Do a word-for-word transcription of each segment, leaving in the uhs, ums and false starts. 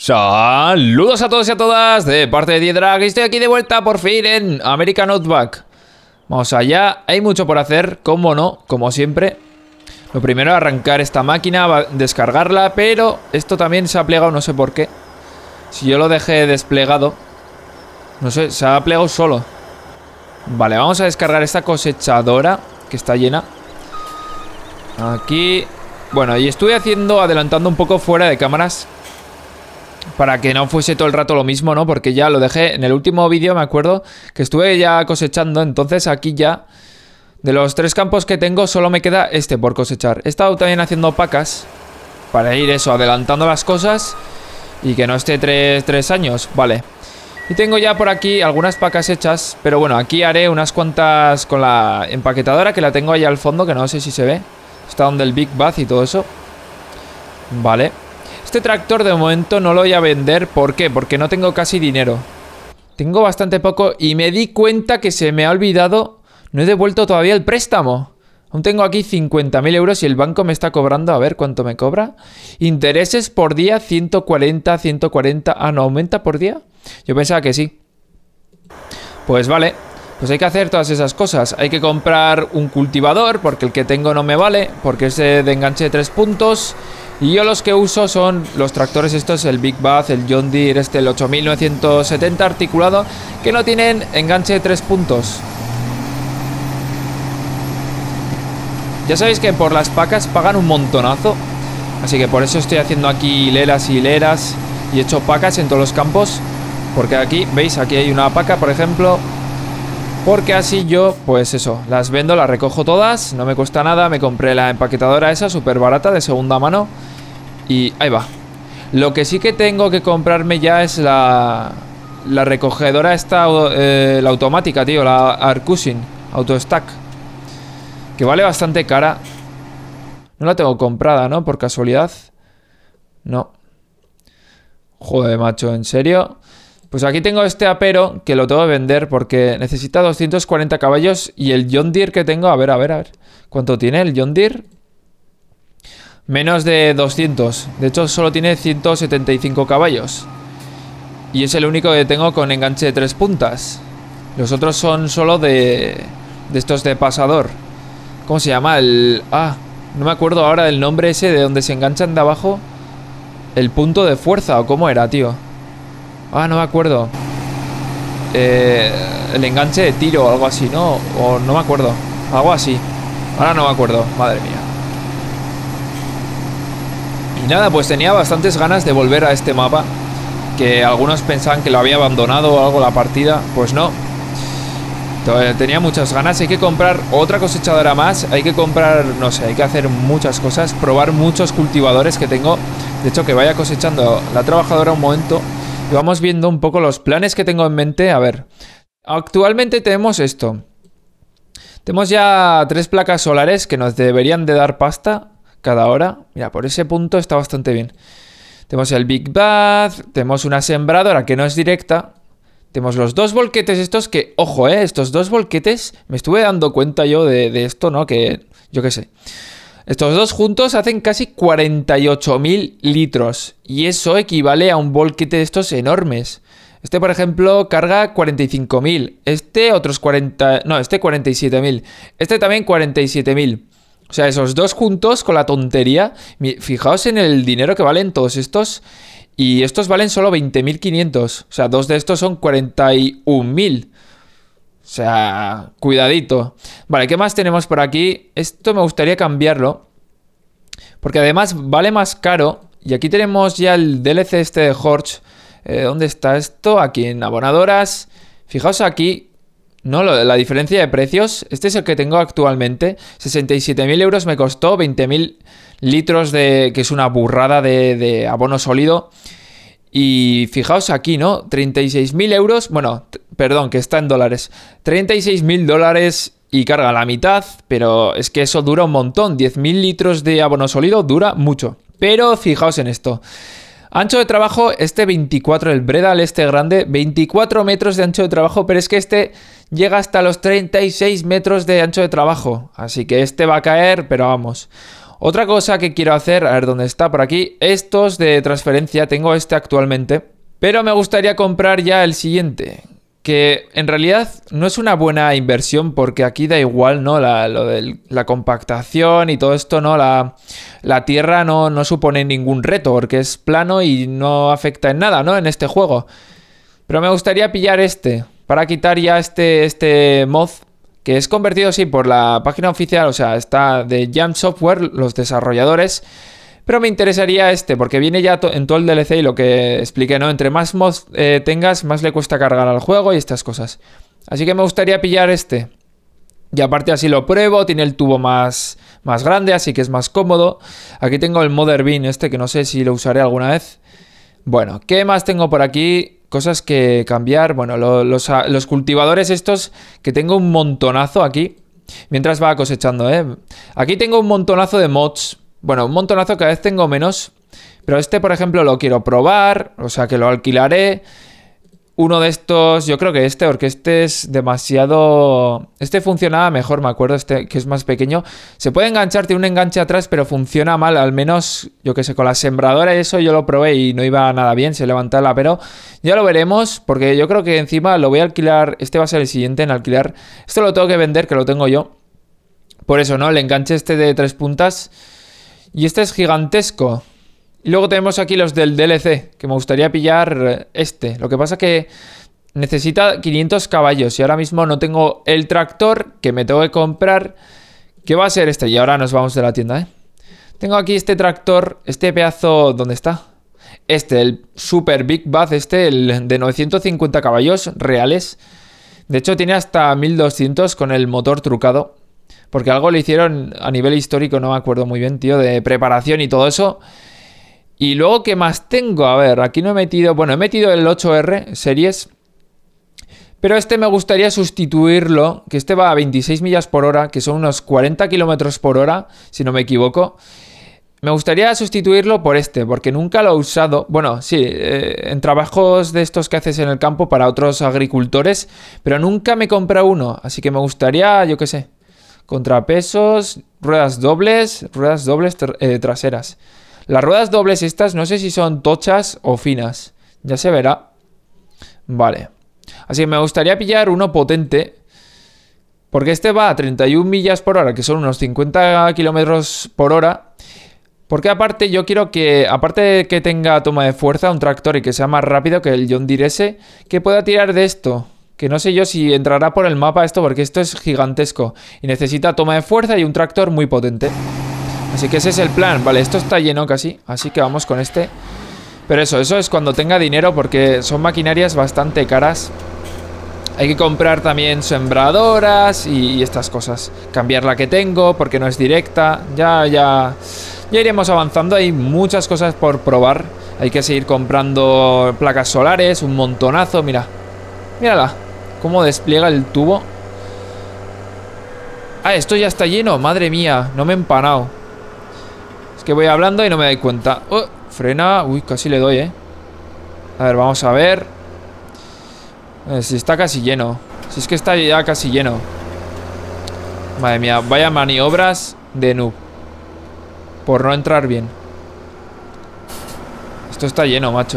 Saludos a todos y a todas de parte de Diedrag. Estoy aquí de vuelta por fin en American Outback. Vamos allá, hay mucho por hacer, como no, como siempre. Lo primero es arrancar esta máquina, descargarla, pero esto también se ha plegado, no sé por qué. Si yo lo dejé desplegado, no sé, se ha plegado solo. Vale, vamos a descargar esta cosechadora que está llena. Aquí. Bueno, y estuve haciendo, adelantando un poco fuera de cámaras para que no fuese todo el rato lo mismo, ¿no? Porque ya lo dejé en el último vídeo, me acuerdo que estuve ya cosechando. Entonces aquí ya, de los tres campos que tengo, solo me queda este por cosechar. He estado también haciendo pacas para ir eso, adelantando las cosas y que no esté tres, tres años. Vale. Y tengo ya por aquí algunas pacas hechas, pero bueno, aquí haré unas cuantas con la empaquetadora, que la tengo ahí al fondo, que no sé si se ve. Está donde el Big Bath y todo eso. Vale. Este tractor de momento no lo voy a vender. ¿Por qué? Porque no tengo casi dinero. Tengo bastante poco y me di cuenta que se me ha olvidado. No he devuelto todavía el préstamo. Aún tengo aquí cincuenta mil euros y el banco me está cobrando. A ver cuánto me cobra. Intereses por día, ciento cuarenta, ciento cuarenta. Ah, ¿no aumenta por día? Yo pensaba que sí. Pues vale. Pues hay que hacer todas esas cosas. Hay que comprar un cultivador, porque el que tengo no me vale, porque es de enganche de tres puntos. Y yo los que uso son los tractores estos, el Big Bath, el John Deere, este, el ocho mil novecientos setenta articulado, que no tienen enganche de tres puntos. Ya sabéis que por las pacas pagan un montonazo, así que por eso estoy haciendo aquí hileras y hileras y he hecho pacas en todos los campos. Porque aquí, ¿veis? Aquí hay una paca, por ejemplo. Porque así yo, pues eso, las vendo, las recojo todas, no me cuesta nada. Me compré la empaquetadora esa, súper barata, de segunda mano. Y ahí va. Lo que sí que tengo que comprarme ya es la, la recogedora esta, eh, la automática, tío, la Arcusin AutoStack, que vale bastante cara. No la tengo comprada, ¿no? Por casualidad. No. Joder, macho, ¿en serio? Pues aquí tengo este apero que lo tengo que vender porque necesita doscientos cuarenta caballos. Y el John Deere que tengo, a ver, a ver, a ver. ¿Cuánto tiene el John Deere? Menos de doscientos. De hecho, solo tiene ciento setenta y cinco caballos. Y es el único que tengo con enganche de tres puntas. Los otros son solo de, de estos de pasador. ¿Cómo se llama? El... Ah, no me acuerdo ahora del nombre ese de donde se enganchan de abajo. El punto de fuerza, ¿o cómo era, tío? Ah, no me acuerdo. Eh, el enganche de tiro o algo así, ¿no? O no me acuerdo. Algo así. Ahora no me acuerdo. Madre mía. Y nada, pues tenía bastantes ganas de volver a este mapa. Que algunos pensaban que lo había abandonado o algo la partida. Pues no. Tenía muchas ganas. Hay que comprar otra cosechadora más. Hay que comprar, no sé, hay que hacer muchas cosas. Probar muchos cultivadores que tengo. De hecho, que vaya cosechando la trabajadora un momento. Y vamos viendo un poco los planes que tengo en mente. A ver, actualmente tenemos esto. Tenemos ya tres placas solares que nos deberían de dar pasta cada hora. Mira, por ese punto está bastante bien. Tenemos el Big Bath. Tenemos una sembradora que no es directa. Tenemos los dos volquetes estos que, ojo, eh, estos dos volquetes, me estuve dando cuenta yo de, de esto, ¿no? Que, yo qué sé. Estos dos juntos hacen casi cuarenta y ocho mil litros. Y eso equivale a un volquete de estos enormes. Este, por ejemplo, carga cuarenta y cinco mil. Este, otros cuarenta... No, este cuarenta y siete mil. Este también cuarenta y siete mil. O sea, esos dos juntos con la tontería. Fijaos en el dinero que valen todos estos. Y estos valen solo veinte mil quinientos. O sea, dos de estos son cuarenta y un mil. O sea, cuidadito. Vale, ¿qué más tenemos por aquí? Esto me gustaría cambiarlo, porque además vale más caro. Y aquí tenemos ya el D L C este de Horch. eh, ¿Dónde está esto? Aquí en abonadoras. Fijaos aquí, ¿no? La diferencia de precios. Este es el que tengo actualmente. sesenta y siete mil euros me costó. veinte mil litros de... que es una burrada de, de abono sólido. Y fijaos aquí, ¿no? treinta y seis mil euros. Bueno, perdón, que está en dólares. treinta y seis mil dólares y carga la mitad. Pero es que eso dura un montón. diez mil litros de abono sólido dura mucho. Pero fijaos en esto. Ancho de trabajo, este veinticuatro, el Bredal este grande, veinticuatro metros de ancho de trabajo. Pero es que este llega hasta los treinta y seis metros de ancho de trabajo. Así que este va a caer, pero vamos. Otra cosa que quiero hacer, a ver dónde está, por aquí, estos de transferencia, tengo este actualmente, pero me gustaría comprar ya el siguiente, que en realidad no es una buena inversión porque aquí da igual, ¿no? La, lo de la compactación y todo esto, ¿no? La, la tierra no, no supone ningún reto porque es plano y no afecta en nada, ¿no? En este juego. Pero me gustaría pillar este para quitar ya este, este mod, que es convertido, sí, por la página oficial, o sea, está de Jump Software, los desarrolladores. Pero me interesaría este, porque viene ya to en todo el D L C y lo que expliqué, ¿no? Entre más mods eh, tengas, más le cuesta cargar al juego y estas cosas. Así que me gustaría pillar este. Y aparte así lo pruebo, tiene el tubo más, más grande, así que es más cómodo. Aquí tengo el Mother Bean este, que no sé si lo usaré alguna vez. Bueno, ¿qué más tengo por aquí? Cosas que cambiar. Bueno, lo, los, los cultivadores estos, que tengo un montonazo aquí. Mientras va cosechando, ¿eh? Aquí tengo un montonazo de mods. Bueno, un montonazo, cada vez tengo menos. Pero este, por ejemplo, lo quiero probar. O sea, que lo alquilaré. Uno de estos, yo creo que este, porque este es demasiado... Este funcionaba mejor, me acuerdo, este que es más pequeño. Se puede enganchar, tiene un enganche atrás, pero funciona mal. Al menos, yo que sé, con la sembradora y eso yo lo probé y no iba nada bien, se levantaba, pero ya lo veremos, porque yo creo que encima lo voy a alquilar. Este va a ser el siguiente en alquilar. Esto lo tengo que vender, que lo tengo yo. Por eso, ¿no? El enganche este de tres puntas. Y este es gigantesco. Y luego tenemos aquí los del D L C, que me gustaría pillar este. Lo que pasa que necesita quinientos caballos y ahora mismo no tengo el tractor que me tengo que comprar, que va a ser este. Y ahora nos vamos de la tienda, ¿eh? Tengo aquí este tractor, este pedazo... ¿Dónde está? Este, el Super Big Bath, este, el de novecientos cincuenta caballos reales. De hecho tiene hasta mil doscientos con el motor trucado. Porque algo le hicieron a nivel histórico, no me acuerdo muy bien, tío, de preparación y todo eso. Y luego, ¿qué más tengo? A ver, aquí no he metido... Bueno, he metido el ocho R series. Pero este me gustaría sustituirlo, que este va a veintiséis millas por hora, que son unos cuarenta kilómetros por hora, si no me equivoco. Me gustaría sustituirlo por este, porque nunca lo he usado. Bueno, sí, eh, en trabajos de estos que haces en el campo para otros agricultores, pero nunca me he comprado uno. Así que me gustaría, yo qué sé, contrapesos, ruedas dobles, ruedas dobles eh, traseras. Las ruedas dobles estas no sé si son tochas o finas. Ya se verá. Vale. Así que me gustaría pillar uno potente. Porque este va a treinta y una millas por hora, que son unos cincuenta kilómetros por hora. Porque aparte yo quiero que, aparte de que tenga toma de fuerza, un tractor y que sea más rápido que el John Deere ese, que pueda tirar de esto. Que no sé yo si entrará por el mapa esto, porque esto es gigantesco. Y necesita toma de fuerza y un tractor muy potente. Así que ese es el plan. Vale, esto está lleno casi, así que vamos con este. Pero eso, eso es cuando tenga dinero, porque son maquinarias bastante caras. Hay que comprar también sembradoras y, y estas cosas. Cambiar la que tengo, porque no es directa. Ya, ya, ya iremos avanzando. Hay muchas cosas por probar. Hay que seguir comprando placas solares, un montonazo. Mira, mírala, cómo despliega el tubo. Ah, esto ya está lleno, madre mía, no me he empanado. Que voy hablando y no me doy cuenta. Oh, frena. Uy, casi le doy, eh. A ver, vamos a ver. A ver si está casi lleno. Si es que está ya casi lleno. Madre mía, vaya maniobras de noob. Por no entrar bien. Esto está lleno, macho.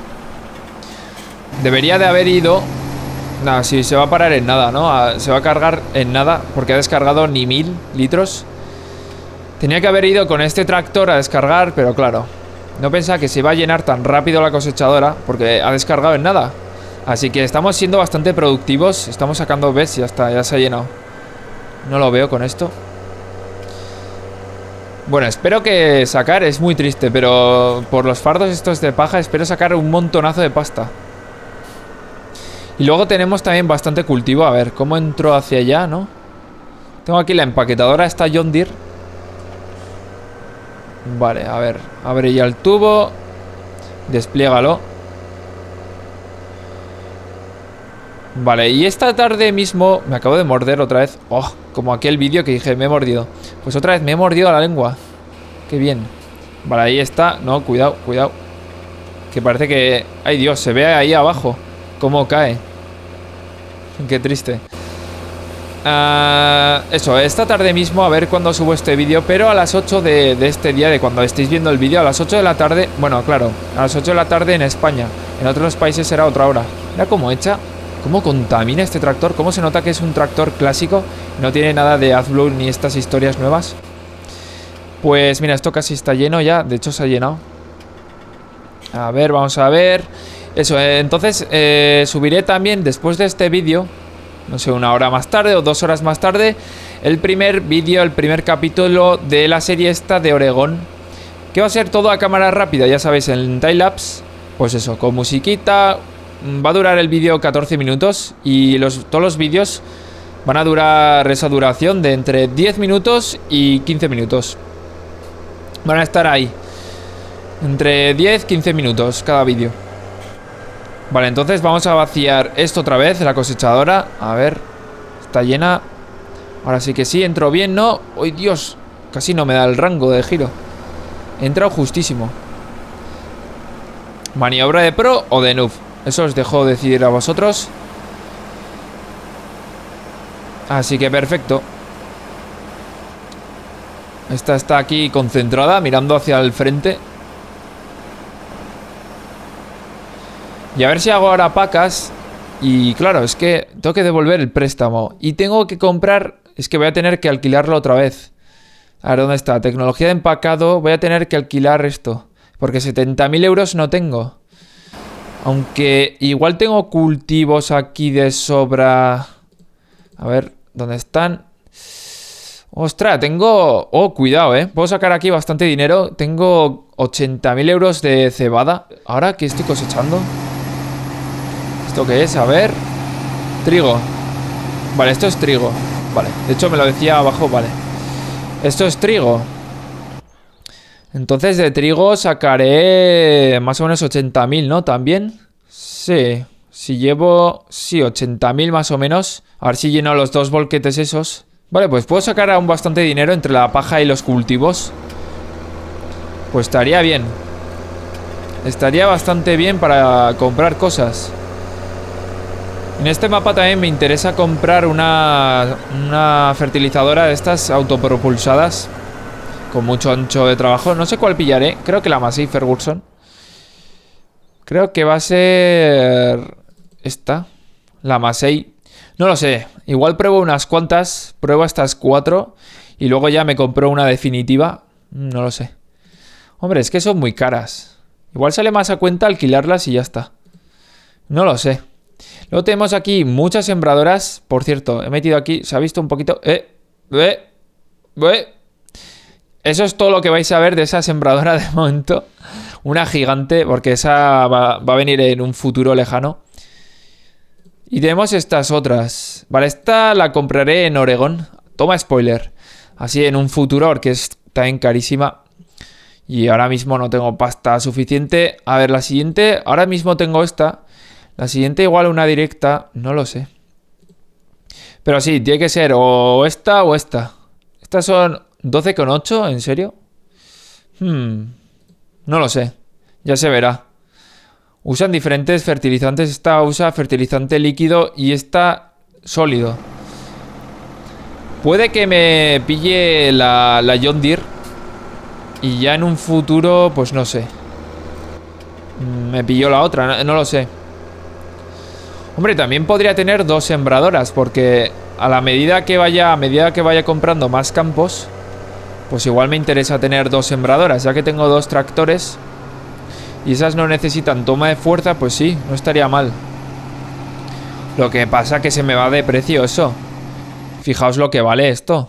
Debería de haber ido. Nada, sí, se va a parar en nada, ¿no? Se va a cargar en nada, porque ha descargado ni mil litros. Tenía que haber ido con este tractor a descargar, pero claro, no pensaba que se iba a llenar tan rápido la cosechadora, porque ha descargado en nada. Así que estamos siendo bastante productivos. Estamos sacando, ves, ya está, ya se ha llenado. No lo veo con esto. Bueno, espero que sacar, es muy triste, pero por los fardos estos de paja espero sacar un montonazo de pasta. Y luego tenemos también bastante cultivo. A ver, ¿cómo entro hacia allá, no? Tengo aquí la empaquetadora, esta John Deere. Vale, a ver, abre ya el tubo. Despliégalo. Vale, y esta tarde mismo me acabo de morder otra vez. Oh, como aquel vídeo que dije, me he mordido. Pues otra vez me he mordido la lengua. Qué bien. Vale, ahí está. No, cuidado, cuidado. Que parece que... Ay, Dios, se ve ahí abajo cómo cae. Qué triste. uh, eso, esta tarde mismo, a ver cuándo subo este vídeo, pero a las ocho de, de este día, de cuando estéis viendo el vídeo, a las ocho de la tarde, bueno, claro, a las ocho de la tarde en España, en otros países será otra hora. Mira cómo echa, cómo contamina este tractor, cómo se nota que es un tractor clásico, no tiene nada de AdBlue ni estas historias nuevas. Pues mira, esto casi está lleno ya, de hecho se ha llenado. A ver, vamos a ver. Eso, eh, entonces eh, subiré también después de este vídeo, no sé, una hora más tarde o dos horas más tarde, el primer vídeo, el primer capítulo de la serie esta de Oregón, que va a ser todo a cámara rápida, ya sabéis, en timelapse. Pues eso, con musiquita. Va a durar el vídeo catorce minutos y los, todos los vídeos van a durar esa duración de entre diez minutos y quince minutos. Van a estar ahí entre diez y quince minutos cada vídeo. Vale, entonces vamos a vaciar esto otra vez, la cosechadora. A ver, está llena. Ahora sí que sí, entro bien, ¿no? ¡Uy, Dios! Casi no me da el rango de giro. He entrado justísimo. Maniobra de pro o de noob, eso os dejo decidir a vosotros. Así que perfecto. Esta está aquí concentrada, mirando hacia el frente. Y a ver si hago ahora pacas. Y claro, es que tengo que devolver el préstamo. Y tengo que comprar... Es que voy a tener que alquilarlo otra vez. A ver, ¿dónde está? Tecnología de empacado. Voy a tener que alquilar esto. Porque setenta mil euros no tengo. Aunque igual tengo cultivos aquí de sobra. A ver, ¿dónde están? Ostras, tengo... Oh, cuidado, eh. Puedo sacar aquí bastante dinero. Tengo ochenta mil euros de cebada. ¿Ahora qué estoy cosechando? ¿Esto qué es? A ver. Trigo. Vale, esto es trigo. Vale, de hecho me lo decía abajo, vale. Esto es trigo. Entonces de trigo sacaré más o menos ochenta mil, ¿no? También. Sí. Si llevo... Sí, ochenta mil más o menos. A ver si lleno los dos bolquetes esos. Vale, pues puedo sacar aún bastante dinero entre la paja y los cultivos. Pues estaría bien. Estaría bastante bien para comprar cosas. En este mapa también me interesa comprar una, una fertilizadora de estas autopropulsadas con mucho ancho de trabajo. No sé cuál pillaré. Creo que la Massey Ferguson. Creo que va a ser esta. La Massey. No lo sé. Igual pruebo unas cuantas. Pruebo estas cuatro. Y luego ya me compro una definitiva. No lo sé. Hombre, es que son muy caras. Igual sale más a cuenta alquilarlas y ya está. No lo sé. Luego tenemos aquí muchas sembradoras. Por cierto, he metido aquí. ¿Se ha visto un poquito? Eh, eh, eh. Eso es todo lo que vais a ver de esa sembradora de momento. Una gigante, porque esa va, va a venir en un futuro lejano. Y tenemos estas otras. Vale, esta la compraré en Oregón. Toma spoiler. Así en un futuro, porque es también carísima. Y ahora mismo no tengo pasta suficiente. A ver, la siguiente. Ahora mismo tengo esta. La siguiente igual una directa. No lo sé. Pero sí, tiene que ser o esta o esta. Estas son doce coma ocho, ¿en serio? Hmm. No lo sé. Ya se verá. Usan diferentes fertilizantes. Esta usa fertilizante líquido y esta sólido. Puede que me pille la, la John Deere. Y ya en un futuro, pues no sé. Me pilló la otra, no, no lo sé. Hombre, también podría tener dos sembradoras. Porque a la medida que vaya, a medida que vaya comprando más campos, pues igual me interesa tener dos sembradoras. Ya que tengo dos tractores y esas no necesitan toma de fuerza, pues sí, no estaría mal. Lo que pasa que se me va de precio eso. Fijaos lo que vale esto.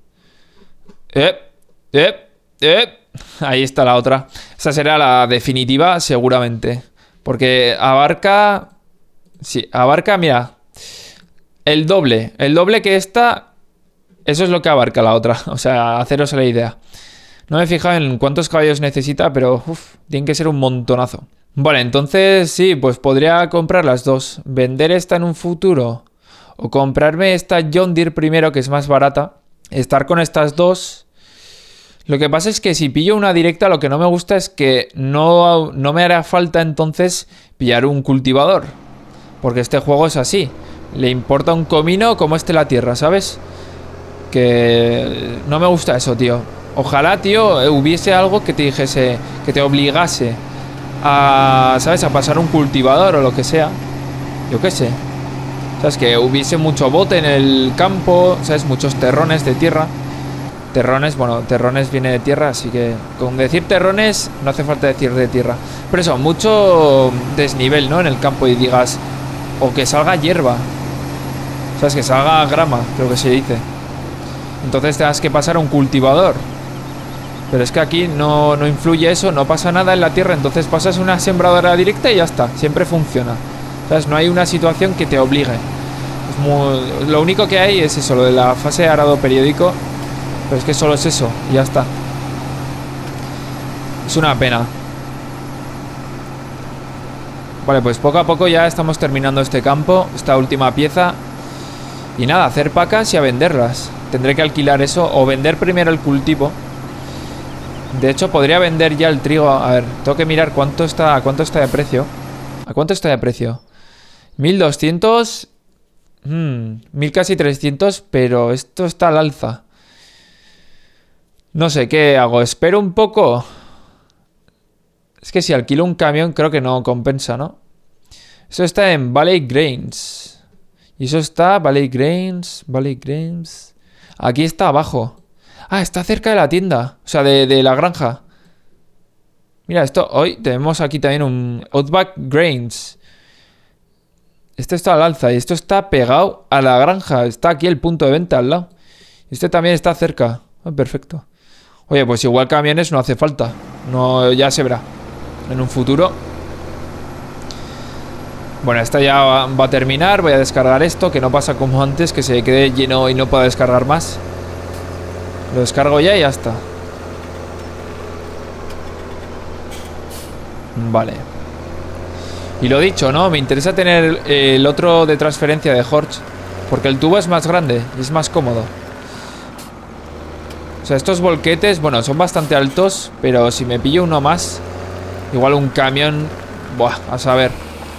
Eh, eh, eh. Ahí está la otra. Esa será la definitiva seguramente. Porque abarca... Sí, abarca, mira, el doble. El doble que esta. Eso es lo que abarca la otra. O sea, haceros la idea. No me he fijado en cuántos caballos necesita, pero uf, tienen que ser un montonazo. Vale, entonces sí, pues podría comprar las dos. Vender esta en un futuro. O comprarme esta John Deere primero, que es más barata. Estar con estas dos. Lo que pasa es que si pillo una directa, lo que no me gusta es que no, no me hará falta entonces pillar un cultivador. Porque este juego es así. le importa un comino cómo esté la tierra, ¿sabes? Que no me gusta eso, tío. Ojalá, tío, hubiese algo que te dijese, que te obligase a, ¿sabes? A pasar un cultivador o lo que sea. Yo qué sé. ¿Sabes? Que hubiese mucho bote en el campo, ¿sabes? Muchos terrones de tierra. Terrones, bueno, terrones viene de tierra, así que con decir terrones no hace falta decir de tierra. Pero eso, mucho desnivel, ¿no? En el campo y digas, o que salga hierba, ¿sabes? Que salga grama, creo que se dice. Entonces tengas que pasar a un cultivador. Pero es que aquí no, no influye eso, no pasa nada en la tierra. Entonces pasas una sembradora directa y ya está, siempre funciona. ¿Sabes? No hay una situación que te obligue. Es muy... Lo único que hay es eso, lo de la fase de arado periódico. Pero es que solo es eso, y ya está. Es una pena. Vale, pues poco a poco ya estamos terminando este campo, esta última pieza. Y nada, hacer pacas y a venderlas. Tendré que alquilar eso o vender primero el cultivo. De hecho, podría vender ya el trigo. A ver, tengo que mirar cuánto está, a cuánto está de precio. ¿A cuánto está de precio? mil doscientos. Hmm, mil casi trescientos, pero esto está al alza. No sé, ¿qué hago? ¿Espero un poco? Es que si alquilo un camión creo que no compensa, ¿no? Eso está en Valley Grains. Y eso está... Valley Grains... Valley Grains... Aquí está abajo. Ah, está cerca de la tienda. O sea, de, de la granja. Mira, esto... Hoy tenemos aquí también un... Outback Grains. Esto está al alza. Y esto está pegado a la granja. Está aquí el punto de venta al lado. Este también está cerca. Oh, perfecto. Oye, pues igual camiones no hace falta. No, ya se verá en un futuro. Bueno, esta ya va, va a terminar. Voy a descargar esto, que no pasa como antes, que se quede lleno y no pueda descargar más. Lo descargo ya y ya está. Vale. Y lo dicho, ¿no? Me interesa tener el otro de transferencia de Horch, porque el tubo es más grande y es más cómodo. O sea, estos volquetes, bueno, son bastante altos, pero si me pillo uno más, igual un camión, buah, a saber.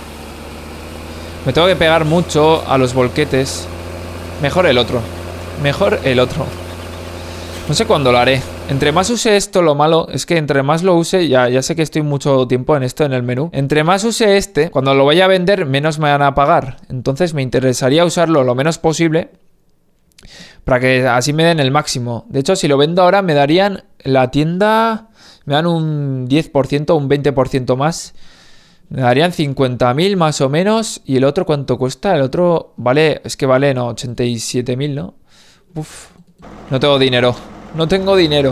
Me tengo que pegar mucho a los volquetes. Mejor el otro. Mejor el otro. No sé cuándo lo haré. Entre más use esto, lo malo es que entre más lo use, ya, ya sé que estoy mucho tiempo en esto en el menú. Entre más use este, cuando lo vaya a vender, menos me van a pagar. Entonces me interesaría usarlo lo menos posible, para que así me den el máximo. De hecho, si lo vendo ahora, me darían la tienda... Me dan un diez por ciento, un veinte por ciento más. Me darían cincuenta mil más o menos. ¿Y el otro cuánto cuesta? El otro vale... Es que vale, no, ochenta y siete mil, ¿no? Uf. No tengo dinero. No tengo dinero.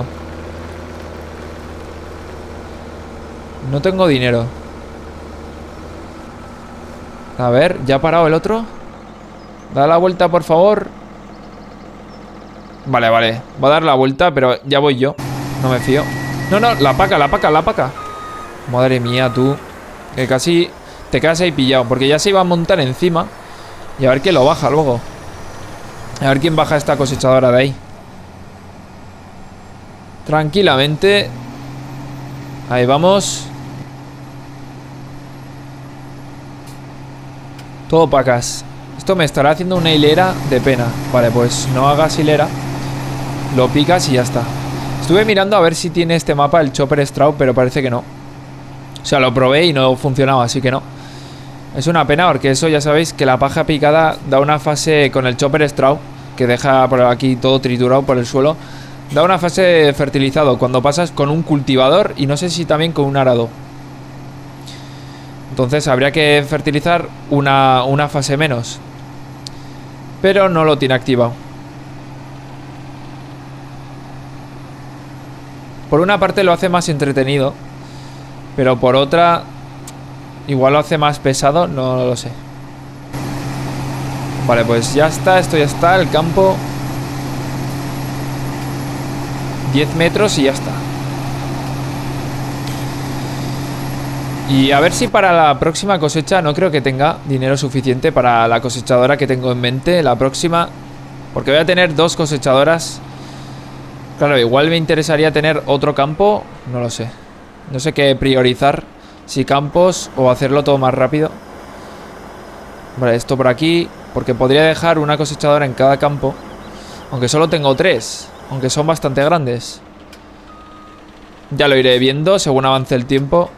No tengo dinero. A ver, ¿ya ha parado el otro? Da la vuelta, por favor. Vale, vale. Va a dar la vuelta, pero ya voy yo. No me fío. No, no, la paca, la paca, la paca. Madre mía, tú. Que casi te quedas ahí pillado, porque ya se iba a montar encima. Y a ver quién lo baja luego. A ver quién baja esta cosechadora de ahí. Tranquilamente. Ahí vamos. Todo pacas. Esto me estará haciendo una hilera de pena. Vale, pues no hagas hilera. Lo picas y ya está. Estuve mirando a ver si tiene este mapa el Chopper Straw, pero parece que no. O sea, lo probé y no funcionaba, así que no. Es una pena porque eso ya sabéis que la paja picada da una fase con el Chopper Straw, que deja por aquí todo triturado por el suelo. Da una fase fertilizado cuando pasas con un cultivador y no sé si también con un arado. Entonces habría que fertilizar una, una fase menos. Pero no lo tiene activado. Por una parte lo hace más entretenido, pero por otra igual lo hace más pesado, no lo sé. Vale, pues ya está, esto ya está, el campo. diez metros y ya está. Y a ver si para la próxima cosecha, no creo que tenga dinero suficiente para la cosechadora que tengo en mente, la próxima, porque voy a tener dos cosechadoras. Claro, igual me interesaría tener otro campo, no lo sé. No sé qué priorizar, si campos o hacerlo todo más rápido. Vale, esto por aquí, porque podría dejar una cosechadora en cada campo. Aunque solo tengo tres, aunque son bastante grandes. Ya lo iré viendo según avance el tiempo.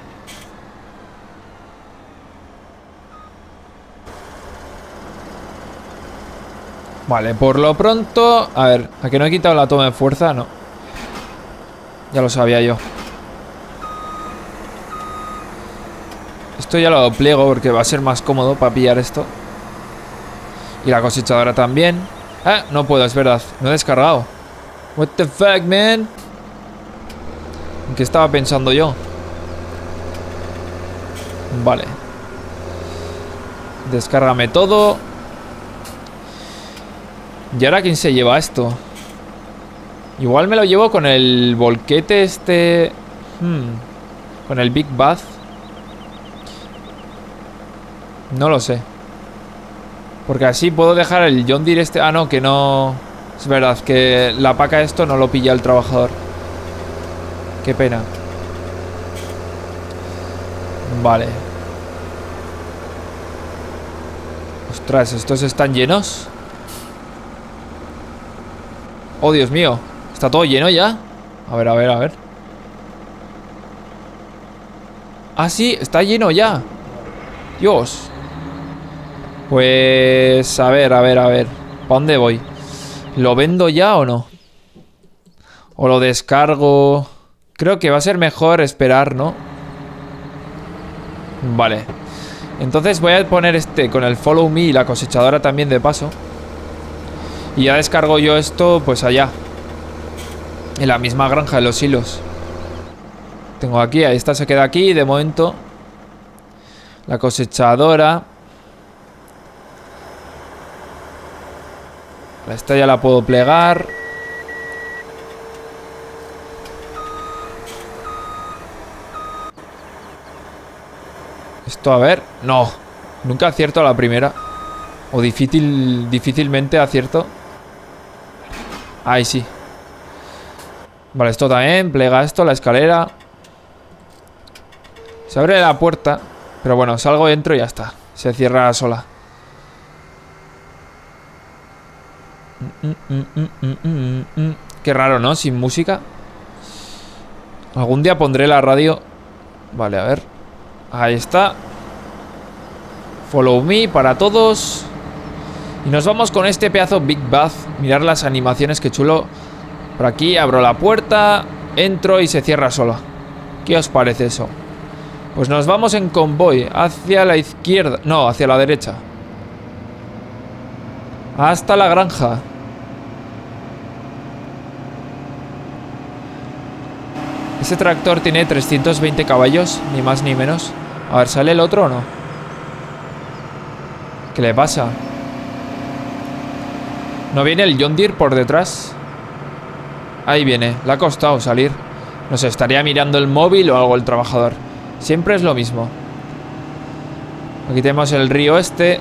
Vale, por lo pronto... A ver, ¿a que no he quitado la toma de fuerza? No. Ya lo sabía yo. Esto ya lo pliego porque va a ser más cómodo para pillar esto. Y la cosechadora también. Ah, no puedo, es verdad. No he descargado. What the fuck, man. ¿En qué estaba pensando yo? Vale. Descárgame todo. ¿Y ahora quién se lleva esto? Igual me lo llevo con el volquete este... Hmm. Con el Big Bath. No lo sé. Porque así puedo dejar el John Deere este... Ah, no, que no... Es verdad, que la paca esto no lo pilla el trabajador. Qué pena. Vale. Ostras, ¿estos están llenos? Oh, Dios mío. ¿Está todo lleno ya? A ver, a ver, a ver. Ah, sí, está lleno ya. Dios. Pues... A ver, a ver, a ver. ¿Para dónde voy? ¿Lo vendo ya o no? ¿O lo descargo? Creo que va a ser mejor esperar, ¿no? Vale. Entonces voy a poner este con el Follow Me y la cosechadora también de paso. Y ya descargo yo esto pues allá. En la misma granja de los hilos. Tengo aquí, ahí esta se queda aquí de momento. La cosechadora. Esta ya la puedo plegar. Esto, a ver. No, nunca acierto a la primera. O difícil, difícilmente acierto. Ahí sí. Vale, esto también. Plega esto, la escalera. Se abre la puerta. Pero bueno, salgo dentro y ya está. Se cierra sola. Mm, mm, mm, mm, mm, mm. Qué raro, ¿no? Sin música. Algún día pondré la radio. Vale, a ver. Ahí está. Follow Me para todos. Y nos vamos con este pedazo Big Bath. Mirar las animaciones, qué chulo. Por aquí abro la puerta, entro y se cierra sola. ¿Qué os parece eso? Pues nos vamos en convoy hacia la izquierda. No, hacia la derecha. Hasta la granja. Ese tractor tiene trescientos veinte caballos, ni más ni menos. A ver, ¿sale el otro o no? ¿Qué le pasa? ¿No viene el John Deere por detrás? Ahí viene, le ha costado salir. No sé, estaría mirando el móvil o algo el trabajador. Siempre es lo mismo. Aquí tenemos el río este.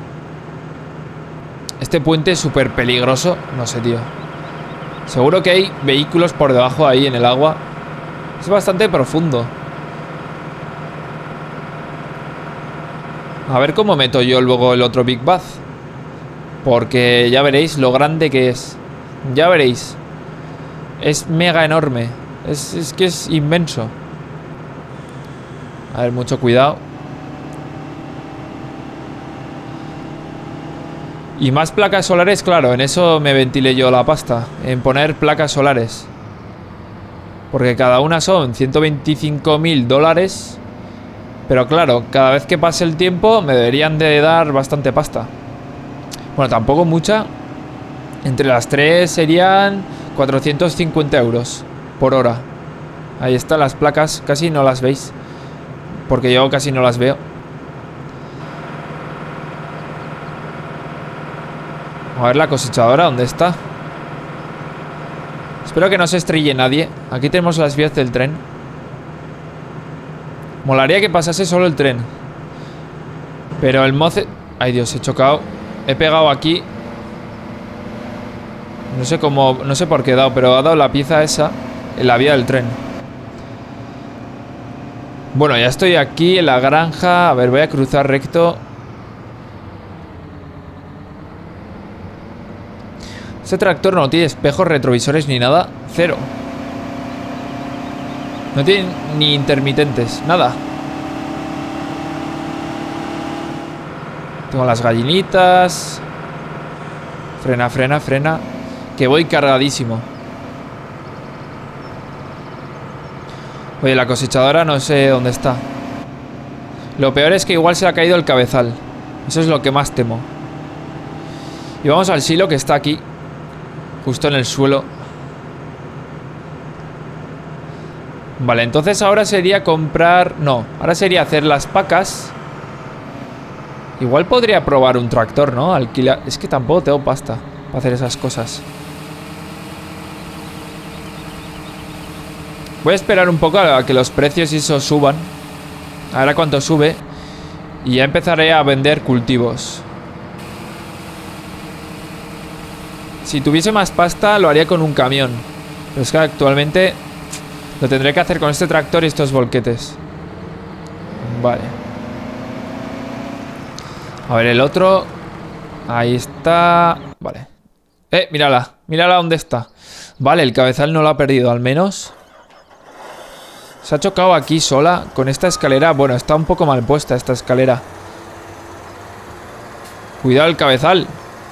Este puente es súper peligroso. No sé, tío. Seguro que hay vehículos por debajo ahí en el agua. Es bastante profundo. A ver cómo meto yo luego el otro Big Bath. Porque ya veréis lo grande que es. Ya veréis. Es mega enorme. Es, es que es inmenso. A ver, mucho cuidado. Y más placas solares, claro. En eso me ventilé yo la pasta. En poner placas solares. Porque cada una son ciento veinticinco mil dólares. Pero claro, cada vez que pase el tiempo me deberían de dar bastante pasta. Bueno, tampoco mucha. Entre las tres serían cuatrocientos cincuenta euros por hora. Ahí están las placas. Casi no las veis. Porque yo casi no las veo. A ver la cosechadora, ¿dónde está? Espero que no se estrelle nadie. Aquí tenemos las vías del tren. Molaría que pasase solo el tren. Pero el moce... Ay, Dios, he chocado. He pegado aquí. No sé cómo... No sé por qué he dado, pero ha dado la pieza esa en la vía del tren. Bueno, ya estoy aquí en la granja. A ver, voy a cruzar recto. Este tractor no tiene espejos, retrovisores ni nada. Cero. No tiene ni intermitentes, nada. Tengo las gallinitas. Frena, frena, frena. Que voy cargadísimo. Oye, la cosechadora no sé dónde está. Lo peor es que igual se le ha caído el cabezal. Eso es lo que más temo. Y vamos al silo que está aquí, justo en el suelo. Vale, entonces ahora sería comprar... No, ahora sería hacer las pacas. Igual podría probar un tractor, ¿no? Alquilar... Es que tampoco tengo pasta para hacer esas cosas. Voy a esperar un poco a que los precios y eso suban. Ahora cuánto sube. Y ya empezaré a vender cultivos. Si tuviese más pasta lo haría con un camión. Pero es que actualmente lo tendré que hacer con este tractor y estos volquetes. Vale. A ver el otro. Ahí está. Vale. Eh, mírala. Mírala dónde está. Vale, el cabezal no lo ha perdido al menos. Se ha chocado aquí sola con esta escalera. Bueno, está un poco mal puesta esta escalera. Cuidado el cabezal.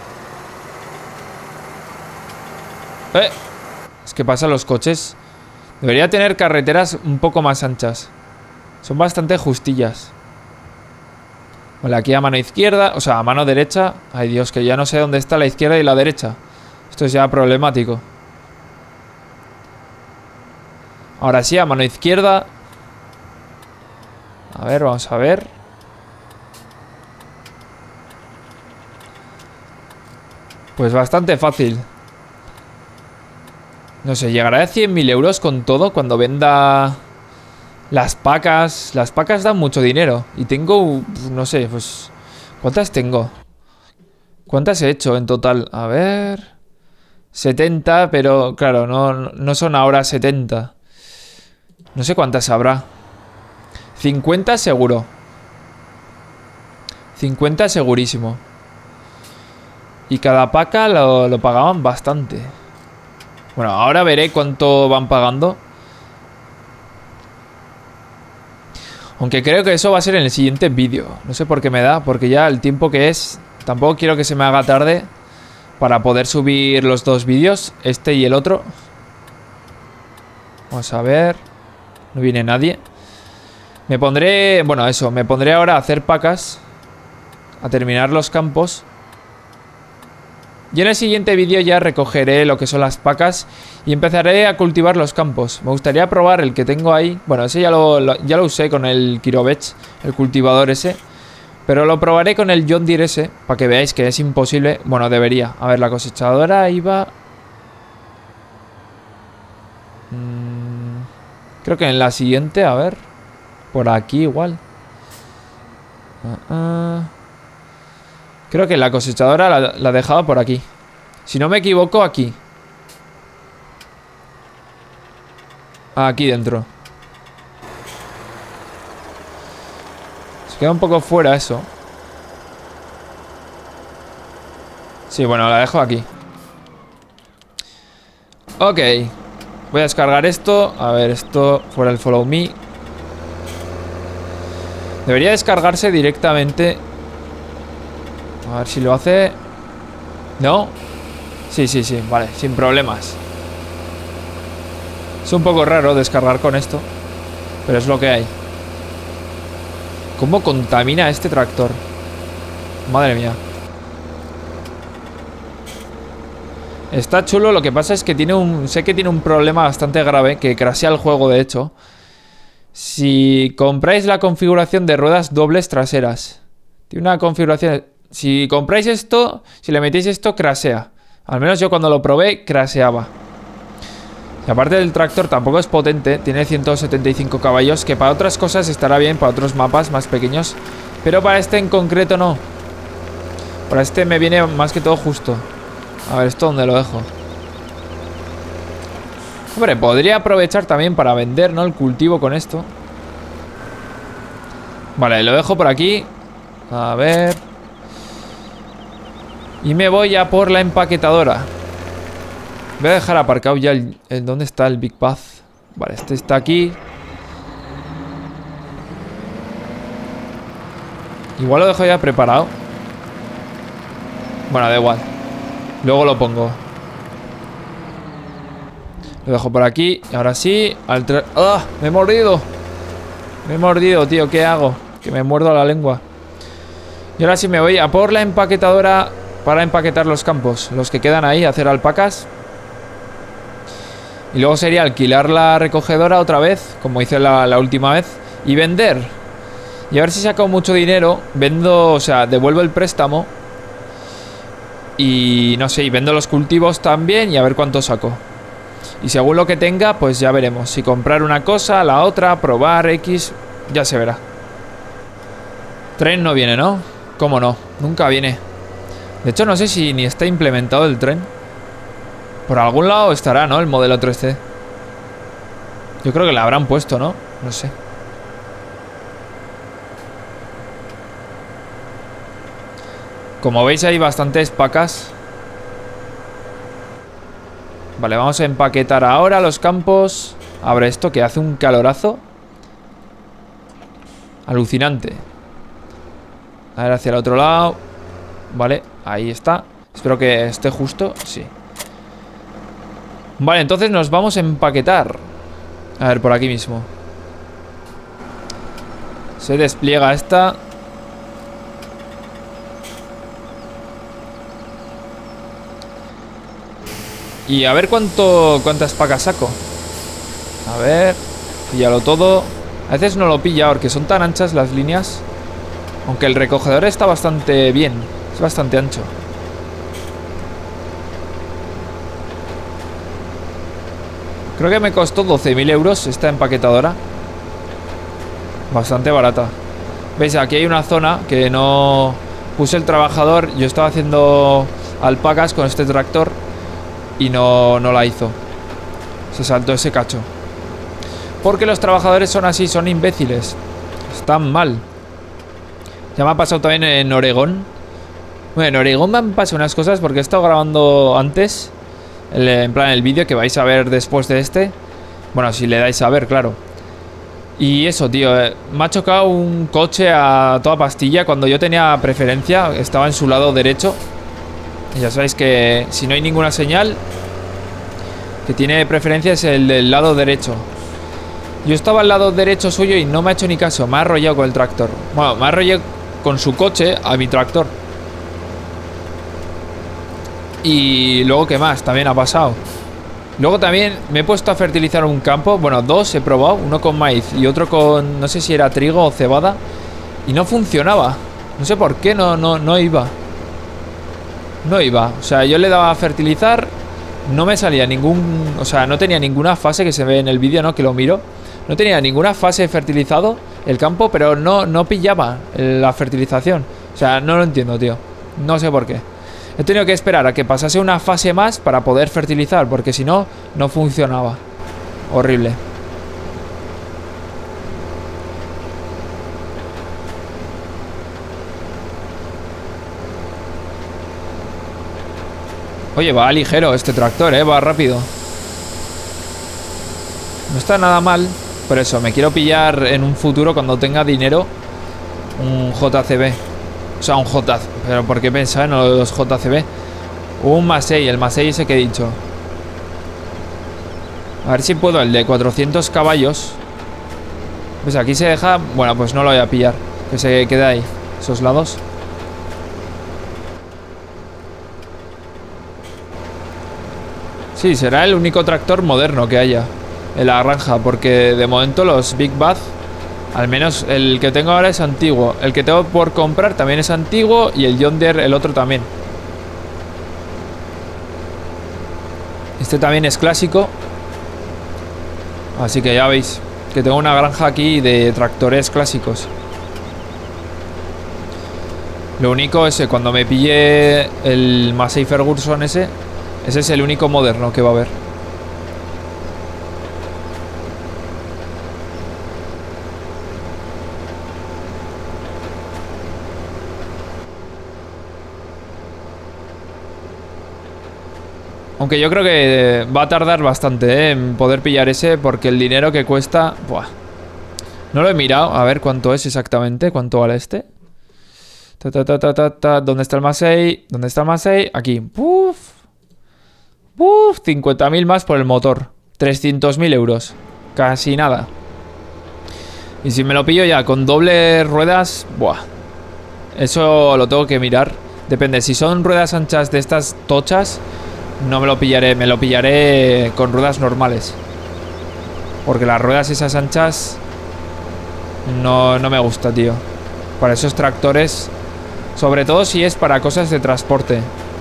Eh. Es que pasan los coches. Debería tener carreteras un poco más anchas. Son bastante justillas. Vale, aquí a mano izquierda. O sea, a mano derecha. Ay Dios, que ya no sé dónde está la izquierda y la derecha. Esto es ya problemático. Ahora sí, a mano izquierda. A ver, vamos a ver. Pues bastante fácil. No sé, llegará a cien mil euros con todo cuando venda las pacas. Las pacas dan mucho dinero. Y tengo, no sé, pues... ¿Cuántas tengo? ¿Cuántas he hecho en total? A ver... setenta, pero claro, no, no son ahora setenta. No sé cuántas habrá. cincuenta seguro. cincuenta segurísimo. Y cada paca lo, lo pagaban bastante. Bueno, ahora veré cuánto van pagando. Aunque creo que eso va a ser en el siguiente vídeo. No sé por qué me da, porque ya el tiempo que es... Tampoco quiero que se me haga tarde para poder subir los dos vídeos, este y el otro. Vamos a ver... No viene nadie. Me pondré... Bueno, eso. Me pondré ahora a hacer pacas. A terminar los campos. Y en el siguiente vídeo ya recogeré lo que son las pacas. Y empezaré a cultivar los campos. Me gustaría probar el que tengo ahí. Bueno, ese ya lo, lo, ya lo usé con el Kirovech. El cultivador ese. Pero lo probaré con el John Deere ese. Para que veáis que es imposible. Bueno, debería. A ver, la cosechadora iba... Mmm... Creo que en la siguiente, a ver. Por aquí igual. Uh, uh. Creo que la cosechadora la, la dejaba por aquí. Si no me equivoco, aquí. Aquí dentro. Se queda un poco fuera eso. Sí, bueno, la dejo aquí. Ok. Voy a descargar esto. A ver, esto fuera el follow me. Debería descargarse directamente. A ver si lo hace. ¿No? Sí, sí, sí, vale, sin problemas. Es un poco raro descargar con esto, pero es lo que hay. ¿Cómo contamina este tractor? Madre mía. Está chulo, lo que pasa es que tiene un... Sé que tiene un problema bastante grave, que crashea el juego de hecho. Si compráis la configuración de ruedas dobles traseras. Tiene una configuración... Si compráis esto, si le metéis esto, crashea. Al menos yo cuando lo probé, crasheaba. Y aparte del tractor tampoco es potente, tiene ciento setenta y cinco caballos, que para otras cosas estará bien, para otros mapas más pequeños. Pero para este en concreto no. Para este me viene más que todo justo. A ver, ¿esto dónde lo dejo? Hombre, podría aprovechar también para vender, ¿no? El cultivo con esto. Vale, lo dejo por aquí. A ver. Y me voy a por la empaquetadora. Voy a dejar aparcado ya el, el... ¿Dónde está el Big Bath? Vale, este está aquí. Igual lo dejo ya preparado. Bueno, da igual. Luego lo pongo. Lo dejo por aquí. Y ahora sí. Al tra... ¡Ah! ¡Me he mordido! Me he mordido, tío. ¿Qué hago? Que me muerdo la lengua. Y ahora sí me voy a por la empaquetadora para empaquetar los campos. Los que quedan ahí, hacer alpacas. Y luego sería alquilar la recogedora otra vez, como hice la, la última vez. Y vender. Y a ver si saco mucho dinero. Vendo, o sea, devuelvo el préstamo. Y no sé, y vendo los cultivos también. Y a ver cuánto saco. Y según lo que tenga, pues ya veremos. Si comprar una cosa, la otra, probar X. Ya se verá. Tren no viene, ¿no? ¿Cómo no? Nunca viene. De hecho, no sé si ni está implementado el tren. Por algún lado estará, ¿no? El modelo tres C. Yo creo que le habrán puesto, ¿no? No sé. Como veis hay bastantes pacas. Vale, vamos a empaquetar ahora los campos. Abre esto que hace un calorazo alucinante. A ver, hacia el otro lado. Vale, ahí está. Espero que esté justo, sí. Vale, entonces nos vamos a empaquetar. A ver, por aquí mismo. Se despliega esta. Y a ver cuánto cuántas pacas saco. A ver, píllalo todo. A veces no lo pilla porque son tan anchas las líneas. Aunque el recogedor está bastante bien. Es bastante ancho. Creo que me costó doce mil euros esta empaquetadora. Bastante barata. Veis, aquí hay una zona que no puse el trabajador. Yo estaba haciendo alpacas con este tractor y no, no la hizo. Se saltó ese cacho. Porque los trabajadores son así, son imbéciles. Están mal. Ya me ha pasado también en Oregón. Bueno, en Oregón me han pasado unas cosas porque he estado grabando antes el, en plan el vídeo que vais a ver después de este. Bueno, si le dais a ver, claro. Y eso, tío, eh, me ha chocado un coche a toda pastilla cuando yo tenía preferencia. Estaba en su lado derecho. Y ya sabéis que si no hay ninguna señal, que tiene preferencia es el del lado derecho. Yo estaba al lado derecho suyo y no me ha hecho ni caso. Me ha arrollado con el tractor. Bueno, me ha arrollado con su coche a mi tractor. Y luego, ¿qué más? También ha pasado. Luego también me he puesto a fertilizar un campo. Bueno, dos he probado. Uno con maíz y otro con... no sé si era trigo o cebada. Y no funcionaba. No sé por qué, no, no, no iba. No iba. O sea, yo le daba a fertilizar. No me salía ningún... o sea, no tenía ninguna fase, que se ve en el vídeo, ¿no? Que lo miro. No tenía ninguna fase fertilizado el campo, pero no, no pillaba la fertilización. O sea, no lo entiendo, tío. No sé por qué. He tenido que esperar a que pasase una fase más para poder fertilizar, porque si no, no funcionaba. Horrible. Oye, va ligero este tractor, eh, va rápido. No está nada mal. Por eso, me quiero pillar en un futuro, cuando tenga dinero, un J C B. O sea, un J... pero ¿por qué pensar en los J C B? Un Massey, el Massey ese que he dicho. A ver si puedo, el de cuatrocientos caballos. Pues aquí se deja... bueno, pues no lo voy a pillar. Que se quede ahí, esos lados. Sí, será el único tractor moderno que haya en la granja, porque de momento los Big Bath, al menos el que tengo ahora es antiguo. El que tengo por comprar también es antiguo, y el John Deere, el otro también. Este también es clásico. Así que ya veis que tengo una granja aquí de tractores clásicos. Lo único es que cuando me pille el Massey Ferguson ese, ese es el único moderno que va a haber. Aunque yo creo que va a tardar bastante, ¿eh? En poder pillar ese, porque el dinero que cuesta... Buah. No lo he mirado, a ver cuánto es exactamente. ¿Cuánto vale este? Ta, ta, ta, ta, ta, ta. ¿Dónde está el Massey? ¿Dónde está el Massey? Aquí. Uf. Uf, cincuenta mil más por el motor. trescientos mil euros. Casi nada. Y si me lo pillo ya con doble ruedas... Buah. Eso lo tengo que mirar. Depende, si son ruedas anchas de estas tochas, no me lo pillaré. Me lo pillaré con ruedas normales. Porque las ruedas esas anchas No, no me gusta, tío. Para esos tractores, sobre todo si es para cosas de transporte.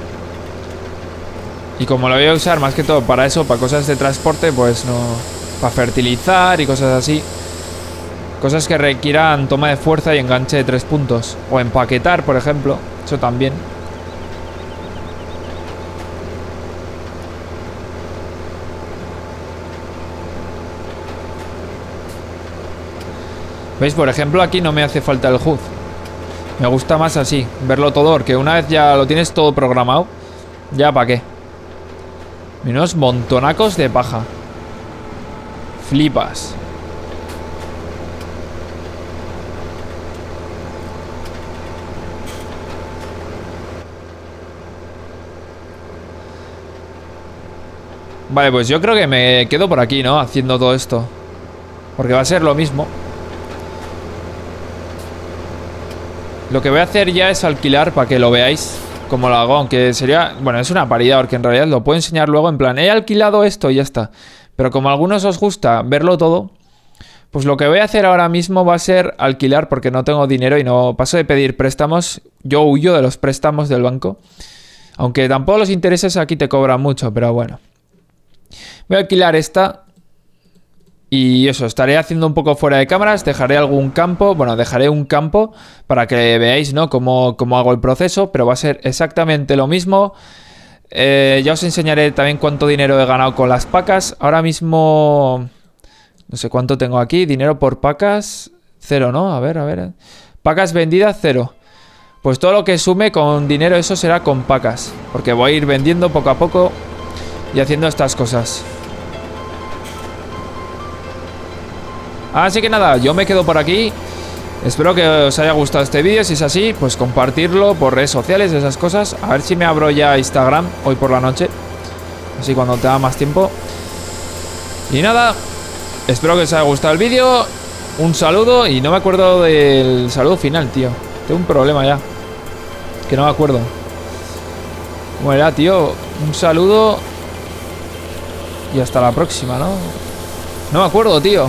Y como lo voy a usar más que todo para eso, para cosas de transporte, pues no... Para fertilizar y cosas así. Cosas que requieran toma de fuerza y enganche de tres puntos. O empaquetar, por ejemplo. Eso también. ¿Veis? Por ejemplo, aquí no me hace falta el H U D. Me gusta más así, verlo todo, porque una vez ya lo tienes todo programado, ya para qué. Menos montonacos de paja. Flipas. Vale, pues yo creo que me quedo por aquí, ¿no? Haciendo todo esto. Porque va a ser lo mismo. Lo que voy a hacer ya es alquilar para que lo veáis como lo hago, aunque sería... Bueno, es una paridad, porque en realidad lo puedo enseñar luego en plan, he alquilado esto y ya está. Pero como a algunos os gusta verlo todo, pues lo que voy a hacer ahora mismo va a ser alquilar, porque no tengo dinero y no paso de pedir préstamos. Yo huyo de los préstamos del banco. Aunque tampoco los intereses aquí te cobran mucho, pero bueno. Voy a alquilar esta. Y eso, estaré haciendo un poco fuera de cámaras. Dejaré algún campo. Bueno, dejaré un campo para que veáis, ¿no? Cómo, cómo hago el proceso. Pero va a ser exactamente lo mismo. Eh, ya os enseñaré también cuánto dinero he ganado con las pacas. Ahora mismo... No sé cuánto tengo aquí. Dinero por pacas... Cero, ¿no? A ver, a ver. Pacas vendidas, cero. Pues todo lo que sume con dinero, eso será con pacas. Porque voy a ir vendiendo poco a poco y haciendo estas cosas. Así que nada, yo me quedo por aquí. Espero que os haya gustado este vídeo. Si es así, pues compartirlo por redes sociales, esas cosas. A ver si me abro ya Instagram hoy por la noche. Así cuando tenga más tiempo. Y nada, espero que os haya gustado el vídeo. Un saludo. Y no me acuerdo del saludo final, tío. Tengo un problema ya. Que no me acuerdo. ¿Cómo era, tío? Un saludo. Y hasta la próxima, ¿no? No me acuerdo, tío.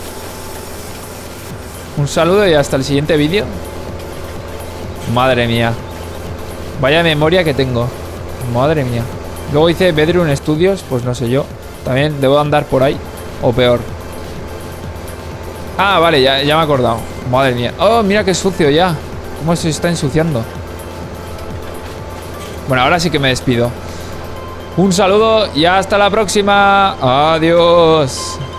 Un saludo y hasta el siguiente vídeo. Madre mía. Vaya memoria que tengo. Madre mía. Luego hice Bedroom Studios, pues no sé yo. También debo andar por ahí. O peor. Ah, vale, ya, ya me he acordado. Madre mía. Oh, mira qué sucio ya. Cómo se está ensuciando. Bueno, ahora sí que me despido. Un saludo y hasta la próxima. Adiós.